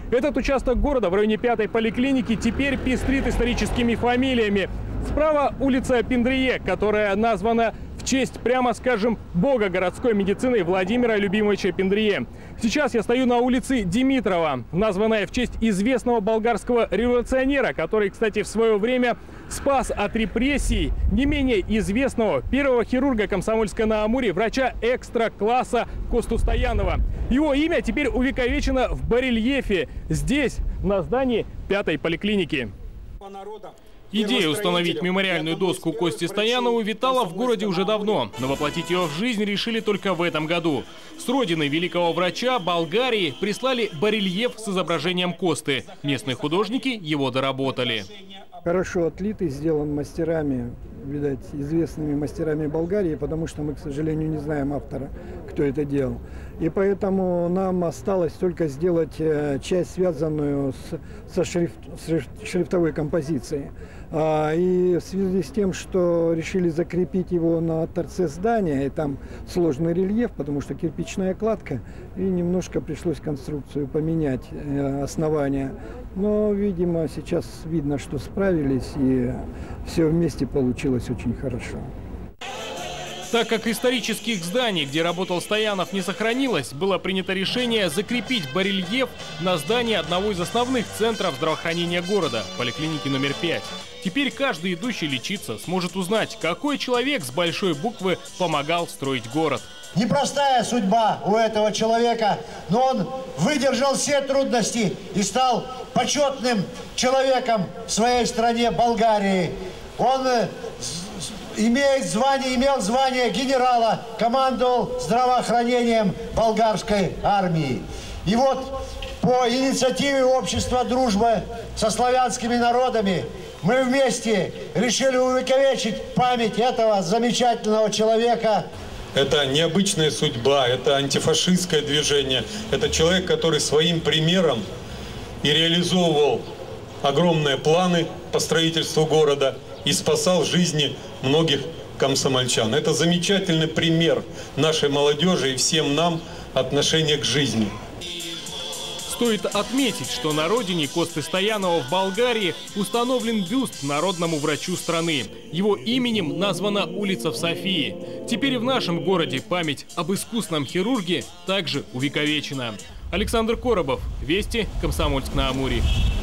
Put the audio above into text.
Этот участок города в районе 5-й поликлиники теперь пестрит историческими фамилиями. Справа улица Пиндрие, которая названа в честь, прямо скажем, бога городской медицины Владимира Любимовича Пиндрие. Сейчас я стою на улице Димитрова, названная в честь известного болгарского революционера, который, кстати, в свое время спас от репрессий не менее известного первого хирурга Комсомольска-на-Амуре, врача экстра-класса Косту Стоянова. Его имя теперь увековечено в барельефе здесь, на здании 5-й поликлиники. Идея установить мемориальную доску Косте Стоянову витала в городе уже давно, но воплотить ее в жизнь решили только в этом году. С родины великого врача Болгарии прислали барельеф с изображением Косты. Местные художники его доработали. Хорошо отлитый, сделан мастерами, видать, известными мастерами Болгарии, потому что мы, к сожалению, не знаем автора, кто это делал. И поэтому нам осталось только сделать часть, связанную со шрифтовой композицией. И в связи с тем, что решили закрепить его на торце здания, и там сложный рельеф, потому что кирпичная кладка, и немножко пришлось конструкцию поменять, основание. Но, видимо, сейчас видно, что справились, и все вместе получилось очень хорошо. Так как исторических зданий, где работал Стоянов, не сохранилось, было принято решение закрепить барельеф на здании одного из основных центров здравоохранения города – поликлиники номер 5. Теперь каждый идущий лечиться сможет узнать, какой человек с большой буквы помогал строить город. Непростая судьба у этого человека, но он выдержал все трудности и стал почетным человеком в своей стране Болгарии. Он имел звание генерала, командовал здравоохранением болгарской армии. И вот по инициативе общества дружбы со славянскими народами мы вместе решили увековечить память этого замечательного человека. Это необычная судьба, это антифашистское движение. Это человек, который своим примером и реализовывал огромные планы по строительству города и спасал жизни многих комсомольчан. Это замечательный пример нашей молодежи и всем нам отношения к жизни. Стоит отметить, что на родине Косты Стоянова в Болгарии установлен бюст народному врачу страны. Его именем названа улица в Софии. Теперь и в нашем городе память об искусном хирурге также увековечена. Александр Коробов, Вести, Комсомольск-на-Амуре.